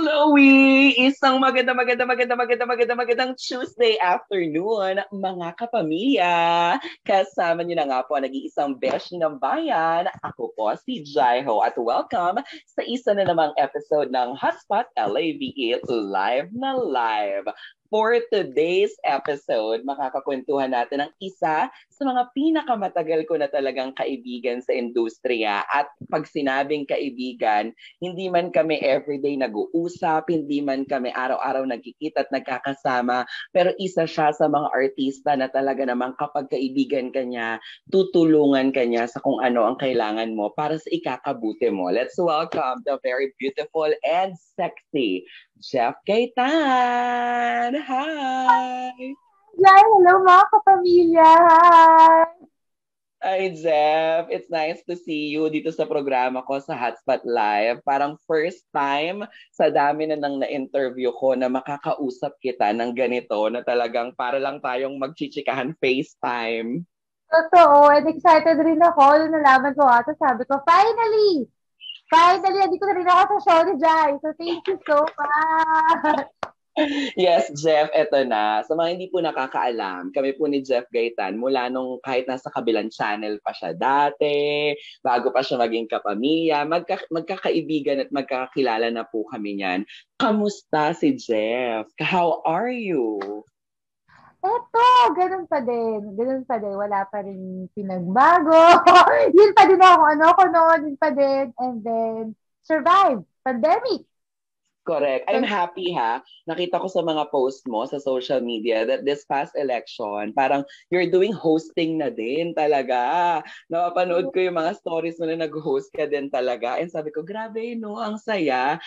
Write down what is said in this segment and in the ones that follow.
Chloe, isang magandang Tuesday afternoon, mga kapamilya. Kasama niyo na nga po ang nag-iisang beshi ng bayan. Ako po si Jaiho at welcome sa isa na namang episode ng Hotspot LAVE Live na Live. For today's episode, makakakwentuhan natin ang isa sa mga pinakamatagal ko na talagang kaibigan sa industriya. At pag sinabing kaibigan, hindi man kami everyday nag-uusap, hindi man kami araw-araw nagkikita at nagkakasama, pero isa siya sa mga artista na talaga namang kapag kaibigan ka niya, tutulungan ka niya sa kung ano ang kailangan mo para sa ikakabuti mo. Let's welcome the very beautiful and sexy Jeff Gaitan! Hi! Hi, hello mga kapamilya! Hi! Hi, Jeff. It's nice to see you dito sa programa ko sa Hotspot Live. Parang first time sa dami na nang na-interview ko na makakausap kita ng ganito na talagang para lang tayong magchichikahan FaceTime. Totoo, and excited rin ako nung nalaman ko ata. Sabi ko, finally! Finally, andito na rin ako sa show ni Jai. So, thank you so much! Yes, Jeff, eto na. Sa mga hindi po nakakaalam, kami po ni Jeff Gaitan, mula nung kahit nasa kabilang channel pa siya dati, bago pa siya maging kapamilya, magkakaibigan at magkakakilala na po kami niyan. Kamusta si Jeff? How are you? Eto, ganun pa din. Ganun pa din. Wala pa rin pinagbago. Yun pa din ako. Ano ko noon, yun pa din. And then, survive. Pandemic. Correct. I'm happy ha. Nakita ko sa mga post mo sa social media that this past election, parang you're doing hosting na din talaga. Napapanood ko yung mga stories mo na nag-host ka din talaga. And sabi ko, grabe no, ang saya.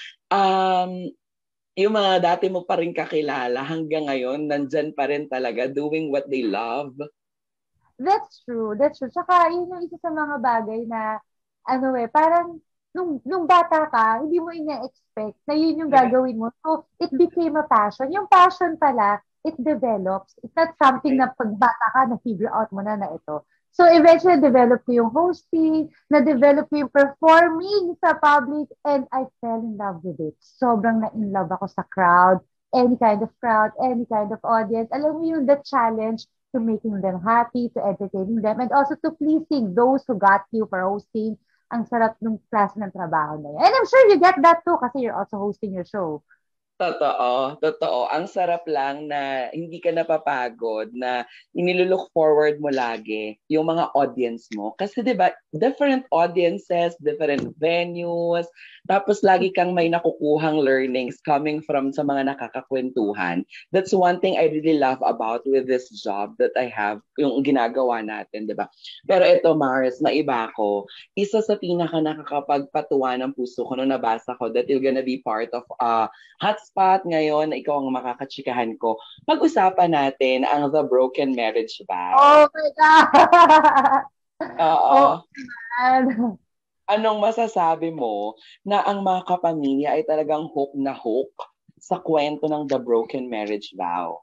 Yung mga dati mo pa rin kakilala hanggang ngayon, nandyan pa rin talaga doing what they love. That's true. That's true. Tsaka, yun yung isa sa mga bagay na, parang, nung bata ka, hindi mo ina-expect na yun yung gagawin mo. So, it became a passion. Yung passion pala, it develops. It's not something na pag bata ka, na-figure out mo na ito. So, eventually, develop ko yung hosting, na-develop ko yung performing sa public, and I fell in love with it. Sobrang na-in love ako sa crowd, any kind of crowd, any kind of audience. Alam mo yung the challenge to making them happy, to entertaining them, and also to pleasing those who got you for hosting. Ang sarap nung klase ng trabaho na yan. And I'm sure you get that too kasi you're also hosting your show. Totoo, totoo. Ang sarap lang na hindi ka napapagod, na inilulook forward mo lagi yung mga audience mo. Kasi 'di ba, different audiences, different venues, tapos lagi kang may nakukuhang learnings coming from sa mga nakakakwentuhan. That's one thing I really love about with this job that I have, yung ginagawa natin, 'di ba? Pero ito, Mars, maiba ko. Isa sa pinaka nakakapagpatuwa ng puso ko nung nabasa ko that you're gonna be part of Hotspot ngayon, ikaw ang makakachikahan ko. Pag-usapan natin ang The Broken Marriage Vow. Oh my God! Oo. Oh man. Anong masasabi mo na ang mga kapamilya ay talagang hook na hook sa kwento ng The Broken Marriage Vow?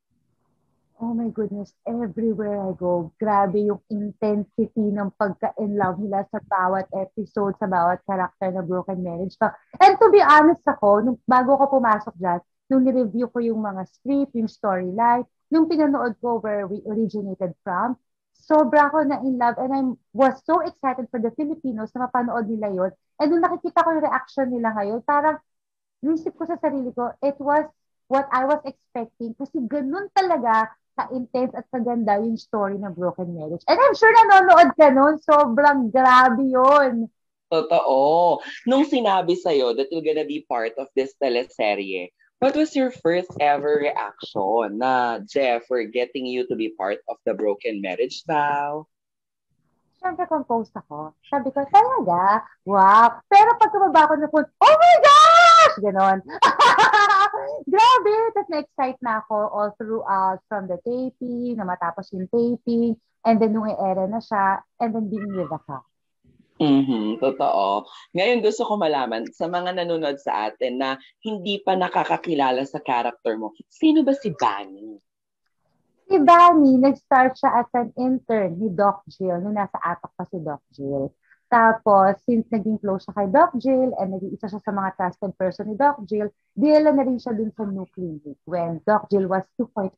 Oh my goodness, everywhere I go, grabe yung intensity ng pagka-in love nila sa bawat episode, sa bawat karakter na Broken Marriage. And to be honest ako, bago ako pumasok dyan, nung ni-review ko yung mga script, yung storyline, nung pinanood ko where we originated from, sobra ako na in love and I was so excited for the Filipinos na mapanood nila yon. And nung nakikita ko yung reaction nila ngayon, parang nisip ko sa sarili ko, it was what I was expecting kasi ganun talaga ka-intense at kaganda yung story ng Broken Marriage. And I'm sure nanonood ka nun, sobrang grabe yun. Totoo. Nung sinabi sa'yo that you're gonna be part of this teleserye, what was your first ever reaction na, Jeff, we're getting you to be part of The Broken Marriage Vow? Siyempre, composed ako. Sabi ko, talaga? Wow. Pero pag tumaba ako na phone, oh my gosh! Ganon. Grabe! Tapos na-excite na ako all throughout from the taping, na matapos yung taping, and then nung i-era na siya, and then being with the cast. Totoo. Ngayon gusto ko malaman sa mga nanonood sa atin na hindi pa nakakakilala sa character mo. Sino ba si Bunny? Si Bunny, nag-start siya as an intern ni Doc Jill, nung nasa atak pa si Doc Jill. Tapos, since naging close siya kay Doc Jill and naging isa siya sa mga trusted person ni Doc Jill, dinala na rin siya dun sa new clinic when Doc Jill was 2.0.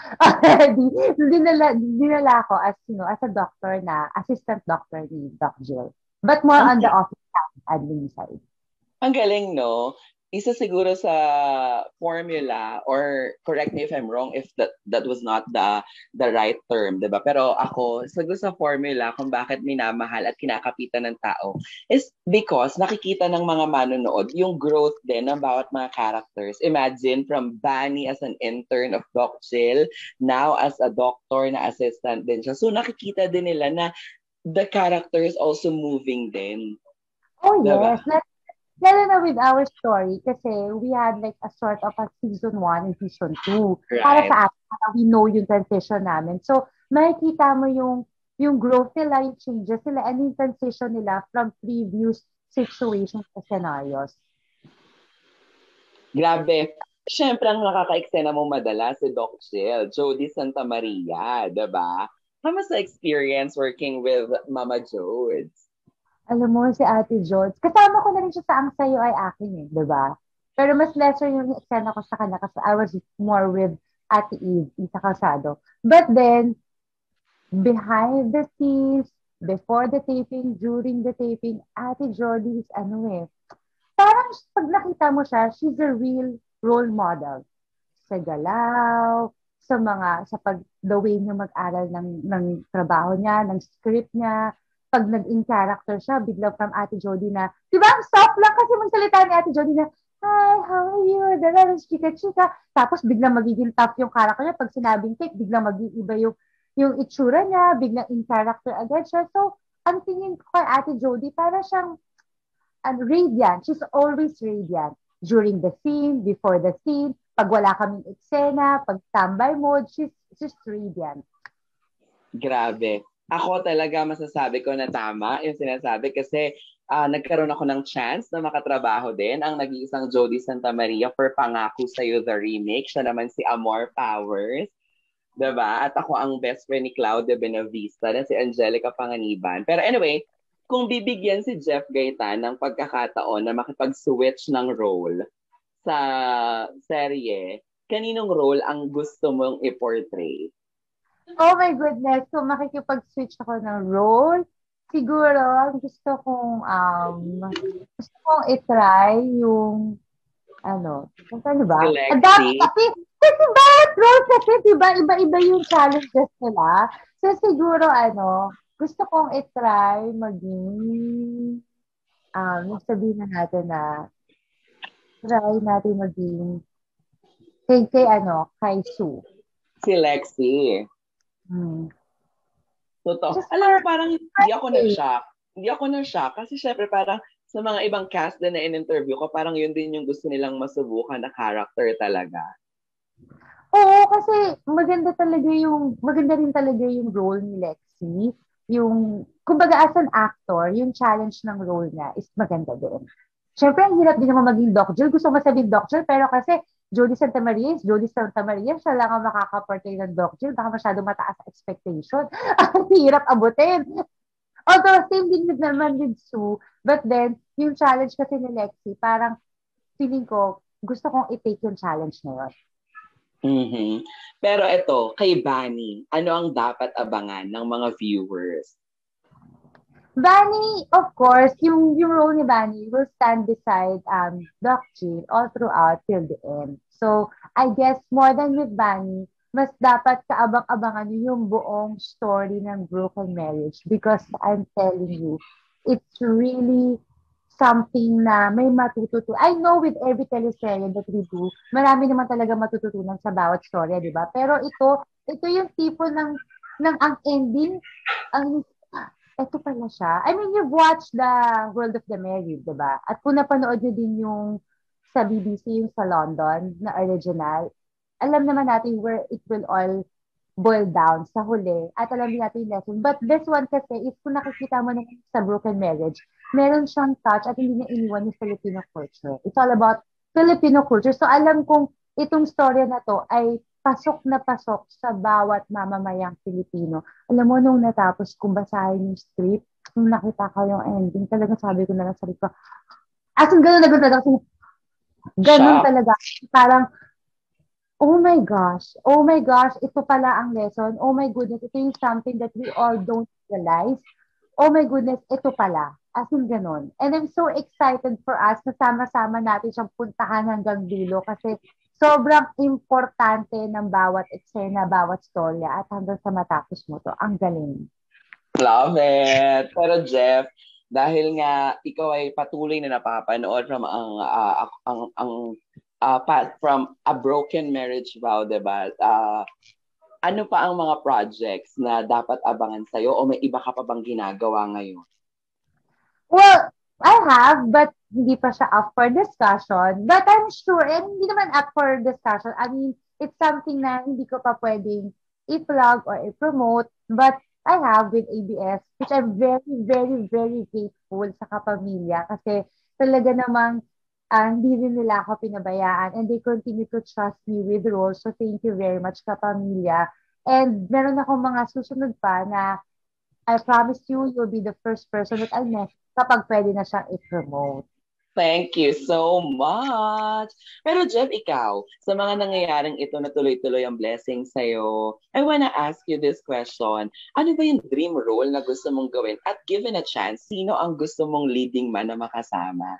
dinala ako as, as a doctor na, assistant doctor ni Doc Jill. But more on the office admin side. Ang galing, no? Isa siguro sa formula, or correct me if I'm wrong if that was not the right term, diba? Pero ako, siguro sa formula kung bakit minamahal at kinakapitan ng tao is because nakikita ng mga manonood yung growth din ng bawat mga characters. Imagine from Bunny as an intern of Doc Jill, now as a doctor na assistant din siya. So nakikita din nila na the character is also moving din. Oh, diba? Yes. Lalo na with our story kasi we had like a sort of a season 1 and season 2. Right. Para sa atin, we know yung transition namin. So, makikita mo yung growth nila, yung changes nila, and yung transition nila from previous situations to scenarios. Grabe. Siyempre, ang nakaka-eksena mo madalas si Doc Jill, Jody Santa Maria, diba? How was the experience working with Mama Jodes? Alam mo, si Ate Jodes, kasama ko na rin siya sa Ang Sayo Ay Akin di ba? Pero mas lesser yung eksena ko sa kanya kasi I was more with Ate Eve, Isa Calzado. But then, behind the scenes, before the taping, during the taping, Ate Jody is parang pag nakita mo siya, she's a real role model. Sa galaw, the way niya mag-aral ng trabaho niya, ng script niya, pag nag-in character siya, biglang from Ate Jody na, di ba, ang soft lang kasi magsalita ni Ate Jody na, hi, how are you? Dala, chika-chika. Tapos biglang magiging tough yung character niya. Pag sinabing take, biglang mag-iiba yung itsura niya, biglang in character agad siya. So, ang tingin ko kay Ate Jody, para siyang radiant. She's always radiant. During the scene, before the scene, pag wala kaming eksena, pag standby mode, she's radiant. Grabe. Ako talaga masasabi ko na tama yung sinasabi kasi nagkaroon ako ng chance na makatrabaho din ang nag-iisang Jody Santa Maria for Pangako Sa'yo the Remake. Siya naman si Amor Powers. Diba? At ako ang best friend ni Claudia Benavista na si Angelica Panganiban. Pero anyway, kung bibigyan si Jeff Gaitan ng pagkakataon na makipag-switch ng role sa serye, kaninong role ang gusto mong i-portray? Oh my goodness. So, makikipag-switch ako ng role. Siguro, gusto kong i-try yung, ano ba? Kasi bawat role kasi, diba, iba-iba yung challenges nila. So, siguro, gusto kong i-try maging, sabihin na natin na, try natin maging, kay Sue. Si Lexi. Totoo. Alam mo, parang hindi ako na-shock. Kasi syempre parang sa mga ibang cast din na in-interview ko, parang yun din yung gusto nilang masubukan na character talaga. Oo, kasi maganda rin talaga yung role ni Lexi. Kumbaga as an actor, yung challenge ng role niya is maganda din. Syempre, ang hirap din naman maging Doc Jill. Gusto ko masabihin Doc Jill, pero kasi Jody Santa Maria, siya lang ang makaka-portray ng Doc Jill. Baka masyado mataas expectation. Ang hirap abutin. Although, same din naman with Sue. But then, yung challenge kasi ni Lexi, parang feeling ko, gusto kong i-take yung challenge na yun. Mm-hmm. Pero ito, kay Bunny, ano ang dapat abangan ng mga viewers? Bunny, of course, yung role ni Bunny will stand beside Doc Jill all throughout till the end. So, I guess more than with Bunny, mas dapat kaabang-abangan yung buong story ng broken marriage because I'm telling you, it's really something na may matututunan. I know with every teleserye that we do, marami naman talaga matututunan sa bawat storya, di ba? Pero ito yung tipo ng ang ending, ito pala siya. I mean, you've watched the World of the Married, diba? At kung napanood nyo din yung sa BBC, yung sa London na original, alam naman natin where it will all boil down sa huli. At alam din natin yung lesson. But this one kasi, if kung nakikita mo naman sa Broken Marriage, meron siyang touch at hindi niya iniwan yung Filipino culture. It's all about Filipino culture. So alam kong itong storya na to ay pasok na pasok sa bawat mamamayang Pilipino. Alam mo, nung natapos kong basahin yung script, nung nakita ko yung ending, talagang sabi ko na lang sa sarili ko, as in, ganun na ganun talaga. Ganun Shock. talaga. Parang, oh my gosh, ito pala ang lesson. Oh my goodness, ito yung something that we all don't realize. Oh my goodness, ito pala. As in ganun. And I'm so excited for us na sama-sama natin siyang puntahan hanggang dulo kasi sobrang importante ng bawat eksena, bawat storya at hanggang sa matapos mo to. Ang galing. Love it. Pero Jeff, dahil nga ikaw ay patuloy na napapanood from from A Broken Marriage Vow, 'di ba? Ano pa ang mga projects na dapat abangan sa'yo o may iba ka pa bang ginagawa ngayon? Well, I have, but hindi pa siya up for discussion. But I'm sure, and hindi naman up for discussion. I mean, it's something na hindi ko pa pwedeng i-plug or i-promote. But I have with ABS, which I'm very, very, very grateful sa kapamilya kasi talaga namang hindi rin nila ako pinabayaan and they continue to trust me with roles. So thank you very much kapamilya. And meron akong mga susunod pa na I promise you, you'll be the first person that I'll message kapag pwede na siyang i-promote. Thank you so much. Pero Jeff, ikaw, sa mga nangyayaring ito na tuloy-tuloy ang blessing sa'yo, I wanna ask you this question. Ano ba yung dream role na gusto mong gawin? At given a chance, sino ang gusto mong leading man na makasama?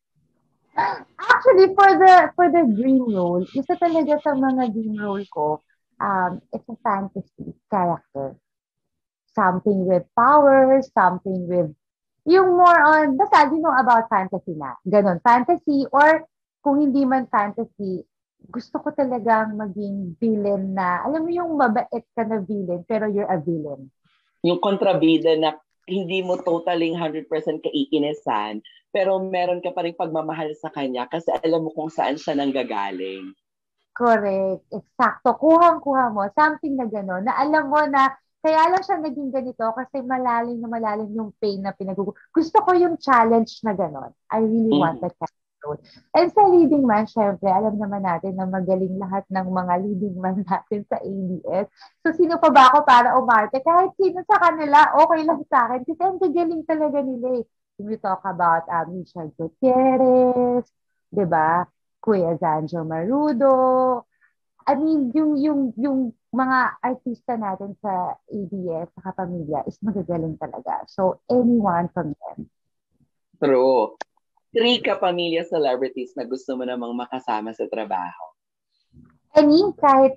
Actually, for the dream role, isa talaga sa mga dream role ko, it's a fantasy character. Something with power, something with yung more on, basta you know about fantasy na. Ganon, fantasy or kung hindi man fantasy, gusto ko talagang maging villain na, alam mo yung mabait ka na villain, pero you're a villain. Yung kontrabida na hindi mo totally 100% kaiinisan, pero meron ka pa rin pagmamahal sa kanya kasi alam mo kung saan siya nanggagaling. Correct. Eksakto. Kuhang-kuha mo. Something na gano'n. Na alam mo na kaya lang siya naging ganito kasi malalim na malalim yung pain na Gusto ko yung challenge na gano'n. I really want Mm. that kind of role. And sa leading man, syempre, alam naman natin na magaling lahat ng mga leading man natin sa ABS. So, sino pa ba ako para umarte? Kahit sino sa kanila, okay lang sa akin. Kasi ang gagaling talaga nila eh. We talk about Michelle Gutierrez, di ba? Kuya Zanjo Marudo. I mean, yung mga artista natin sa ABS, sa kapamilya, is magagaling talaga. So, anyone from them. True. 3 kapamilya celebrities na gusto mo namang makasama sa trabaho. I mean,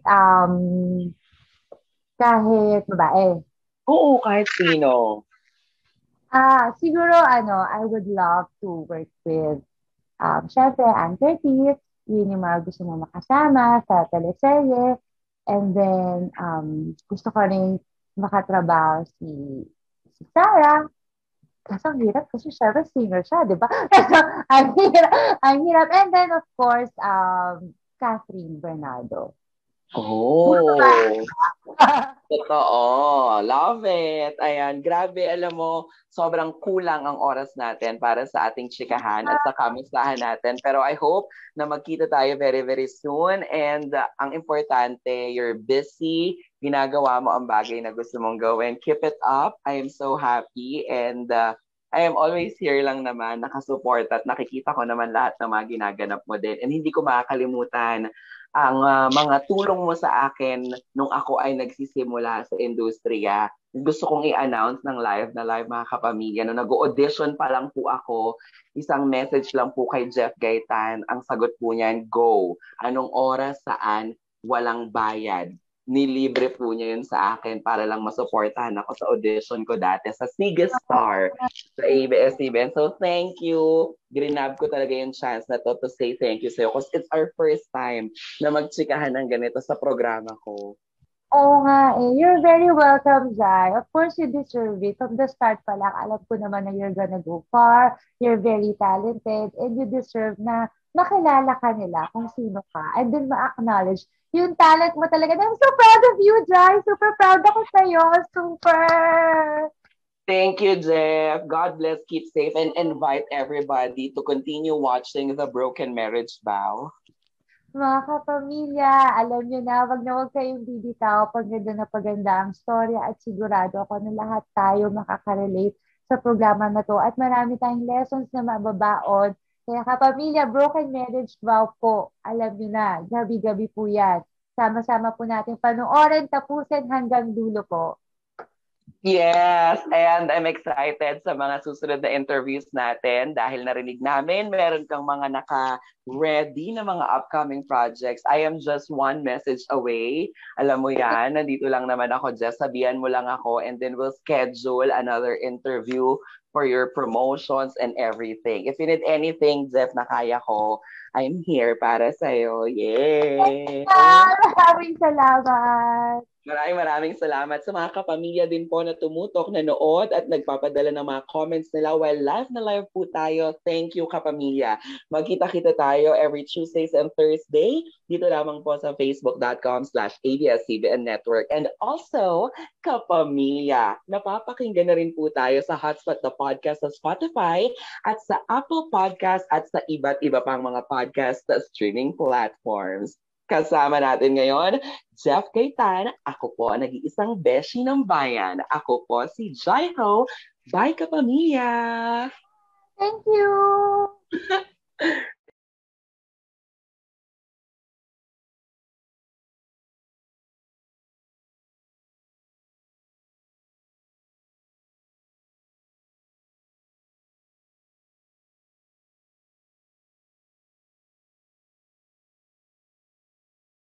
kahit babae. Oo, kahit sino. Siguro, I would love to work with, syempre, Ann Curtis. Yun yung mga gusto mo makasama sa teleserye. And then, gusto ko rin makatrabaho si Sarah. Kaso ang hirap kasi syempre singer siya, di ba? Kaso ang hirap, ang hirap. And then, of course, Catherine Bernardo. Oh. Totoo. Love it. Ayan, grabe. Alam mo, sobrang kulang ang oras natin para sa ating chikahan at sa kamustahan natin. Pero I hope na magkita tayo very, very soon. And ang importante, you're busy. Ginagawa mo ang bagay na gusto mong gawin. Keep it up. I am so happy. And I am always here lang naman, nakasupport at nakikita ko naman lahat ng mga ginaganap mo din. And hindi ko makakalimutan ang mga tulong mo sa akin nung ako ay nagsisimula sa industriya. Gusto kong i-announce ng live na live mga kapamilya. Nung nag-audition pa lang po ako, isang message lang po kay Jeff Gaitan. Ang sagot po niyan, go. Anong oras, saan, walang bayad. Nilibre po niya yun sa akin para lang masuportahan ako sa audition ko dati sa Sigastar sa ABS-CBN. So thank you. Grinab ko talaga yung chance na to say thank you sa'yo because it's our first time na magtsikahan ng ganito sa programa ko. Oo nga eh. You're very welcome, Zai. Of course, you deserve it. From the start pa lang, alam ko naman na you're gonna go far. You're very talented and you deserve na makilala ka nila kung sino ka and then ma-acknowledge yung talent mo talaga. I'm so proud of you, Jai. Super proud ako sa'yo. Super! Thank you, Jeff. God bless. Keep safe and invite everybody to continue watching The Broken Marriage Vow. Mga kapamilya, alam nyo na wag kayong bibitaw. Paganda na paganda ang storya at sigurado ako na lahat tayo makakarelate sa programa na to at marami tayong lessons na mababaon. Kaya kapamilya, broken marriage vow po. Alam niyo na, gabi-gabi po yan. Sama-sama po natin panoorin, tapusin hanggang dulo po. Yes, and I'm excited sa mga susunod na interviews natin dahil narinig namin meron kang mga naka-ready na mga upcoming projects. I am just one message away. Alam mo yan, nandito lang naman ako, Jess. Sabihan mo lang ako and then we'll schedule another interview for your promotions and everything. If you need anything, Jeff, na kaya ko, I'm here para sa'yo. Yay! Maraming salamat! Maraming salamat sa mga kapamilya din po na tumutok, nanood at nagpapadala ng mga comments nila while live po tayo. Thank you, kapamilya. Magkita-kita tayo every Tuesdays and Thursday dito lamang po sa facebook.com/ABS-CBN Network. And also, kapamilya, napapakinggan na rin po tayo sa Hotspot the Podcast sa Spotify at sa Apple Podcast at sa iba't iba pang mga podcast streaming platforms. Kasama natin ngayon, Jeff Gaytan. Ako po ang nag-iisang beshi ng bayan. Ako po si Jaiho. Bye, kapamilya! Thank you!